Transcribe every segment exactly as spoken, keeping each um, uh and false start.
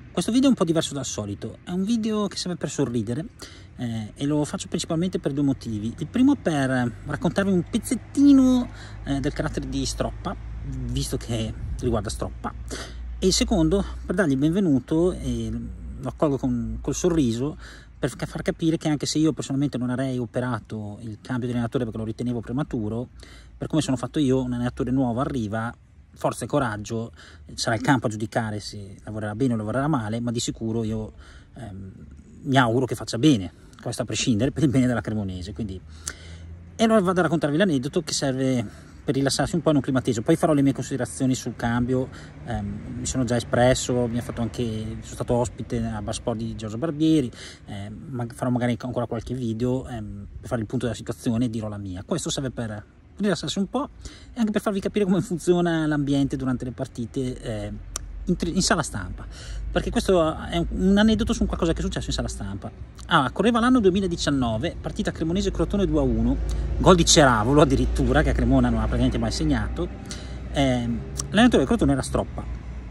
Questo video è un po' diverso dal solito, è un video che serve per sorridere eh, e lo faccio principalmente per due motivi. Il primo per raccontarvi un pezzettino eh, del carattere di Stroppa, visto che riguarda Stroppa, e il secondo per dargli il benvenuto e lo accolgo con, col sorriso per far capire che anche se io personalmente non avrei operato il cambio di allenatore perché lo ritenevo prematuro, per come sono fatto io, un allenatore nuovo arriva, forza e coraggio, sarà il campo a giudicare se lavorerà bene o lavorerà male, ma di sicuro io ehm, mi auguro che faccia bene, questo a prescindere, per il bene della Cremonese. Quindi, e allora vado a raccontarvi l'aneddoto che serve per rilassarsi un po' in un clima teso. Poi farò le mie considerazioni sul cambio, ehm, mi sono già espresso, mi ha fatto anche, sono stato ospite a Barsport di Giorgio Barbieri, eh, ma farò magari ancora qualche video ehm, per fare il punto della situazione e dirò la mia. Questo serve per rilassarsi un po' e anche per farvi capire come funziona l'ambiente durante le partite eh, in, in sala stampa, perché questo è un, un aneddoto su qualcosa che è successo in sala stampa. Ah, correva l'anno duemiladiciannove, partita Cremonese-Crotone due a uno, gol di Ceravolo addirittura, che a Cremona non ha praticamente mai segnato. eh, l'allenatore del Crotone era Stroppa.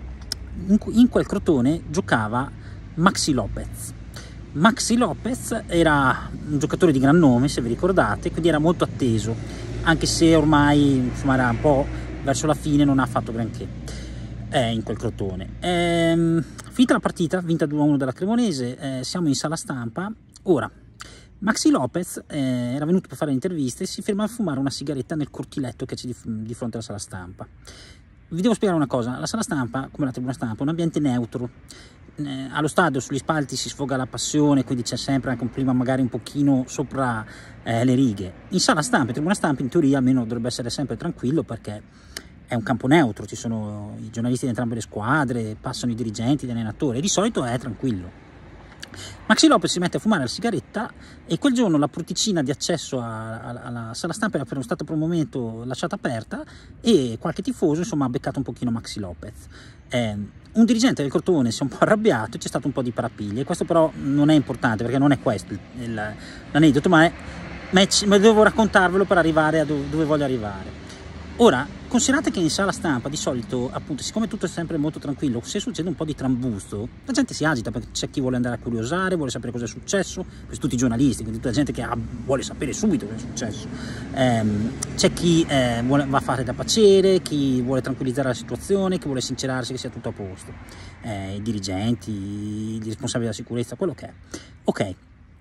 In, in quel Crotone giocava Maxi Lopez. Maxi Lopez era un giocatore di gran nome, se vi ricordate, quindi era molto atteso, anche se ormai insomma, era un po' verso la fine, non ha fatto granché eh, in quel Crotone. Ehm, finita la partita, vinta due a uno dalla Cremonese, eh, siamo in sala stampa. Ora, Maxi Lopez eh, era venuto per fare l'intervista e si ferma a fumare una sigaretta nel cortiletto che c'è di, di fronte alla sala stampa. Vi devo spiegare una cosa: la sala stampa, come la tribuna stampa, è un ambiente neutro. Eh, allo stadio sugli spalti si sfoga la passione, quindi c'è sempre anche un clima magari un pochino sopra eh, le righe. In sala stampa, in tribuna stampa, in teoria almeno dovrebbe essere sempre tranquillo, perché è un campo neutro, ci sono i giornalisti di entrambe le squadre, passano i dirigenti, gli allenatori, e di solito è tranquillo. Maxi Lopez si mette a fumare la sigaretta e quel giorno la porticina di accesso a, a, alla sala stampa era stata per un momento lasciata aperta e qualche tifoso insomma ha beccato un pochino Maxi Lopez. Eh, un dirigente del Crotone si è un po' arrabbiato e c'è stato un po' di parapiglie. Questo però non è importante, perché non è questo l'aneddoto, ma, è, ma, è, ma devo raccontarvelo per arrivare a dove, dove voglio arrivare. Ora, considerate che in sala stampa di solito, appunto, siccome tutto è sempre molto tranquillo, se succede un po' di trambusto, la gente si agita, perché c'è chi vuole andare a curiosare, vuole sapere cosa è successo, questi tutti i giornalisti, quindi tutta la gente che ha, vuole sapere subito cosa è successo. Ehm, c'è chi eh, vuole, va a fare da pacere, chi vuole tranquillizzare la situazione, chi vuole sincerarsi che sia tutto a posto. Eh, I dirigenti, i responsabili della sicurezza, quello che è. Ok.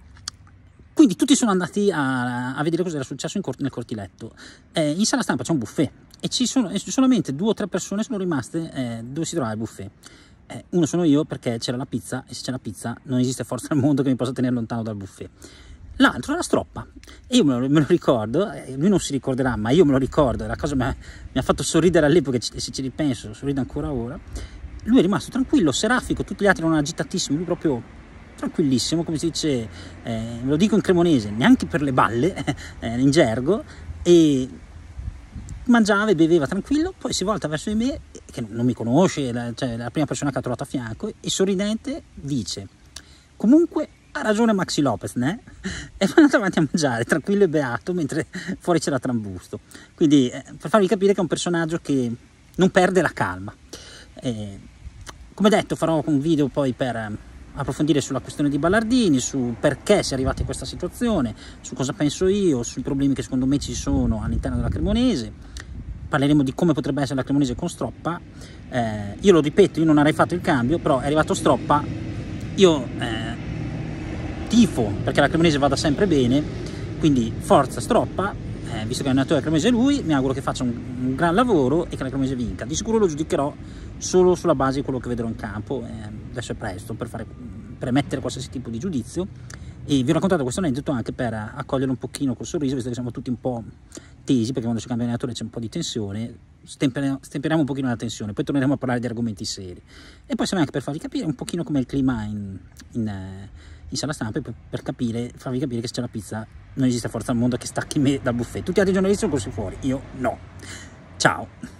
Quindi tutti sono andati a, a vedere cosa era successo in cort nel cortiletto. Eh, in sala stampa c'è un buffet e ci sono e solamente due o tre persone sono rimaste eh, dove si trovava il buffet. Eh, uno sono io, perché c'era la pizza, e se c'è la pizza non esiste forza al mondo che mi possa tenere lontano dal buffet. L'altro era Stroppa, e io me lo, me lo ricordo, eh, lui non si ricorderà, ma io me lo ricordo, e la cosa mi ha, mi ha fatto sorridere all'epoca, e se ci ripenso sorrido ancora ora. Lui è rimasto tranquillo, serafico, tutti gli altri erano agitatissimi, lui proprio tranquillissimo, come si dice, eh, lo dico in cremonese, neanche per le balle, eh, in gergo, e mangiava e beveva tranquillo. Poi si volta verso di me, che non mi conosce, la, cioè la prima persona che ha trovato a fianco, e sorridente dice: comunque ha ragione Maxi Lopez, né? E poi è andato avanti a mangiare, tranquillo e beato, mentre fuori c'era trambusto. Quindi eh, per farvi capire che è un personaggio che non perde la calma. Eh, come detto, farò un video poi per approfondire sulla questione di Ballardini, su perché si è arrivati a questa situazione, su cosa penso io, sui problemi che secondo me ci sono all'interno della Cremonese. Parleremo di come potrebbe essere la Cremonese con Stroppa. Eh, io lo ripeto, io non avrei fatto il cambio, però è arrivato Stroppa, io eh, tifo perché la Cremonese vada sempre bene, quindi forza Stroppa, eh, visto che l'allenatore della Cremonese è lui, mi auguro che faccia un, un gran lavoro e che la Cremonese vinca. Di sicuro lo giudicherò solo sulla base di quello che vedrò in campo. Eh, adesso è presto per, fare, per emettere qualsiasi tipo di giudizio, e vi ho raccontato questo aneddoto anche per accogliere un pochino col sorriso, visto che siamo tutti un po' tesi, perché quando si cambia allenatore c'è un po' di tensione. Stemperiamo, stemperiamo un pochino la tensione, poi torneremo a parlare di argomenti seri, e poi siamo anche per farvi capire un pochino com'è il clima in, in, in sala stampa, per, per capire, farvi capire che se c'è la pizza non esiste forza al mondo che stacchi me dal buffet. Tutti gli altri giornalisti sono corsi fuori, io no. Ciao.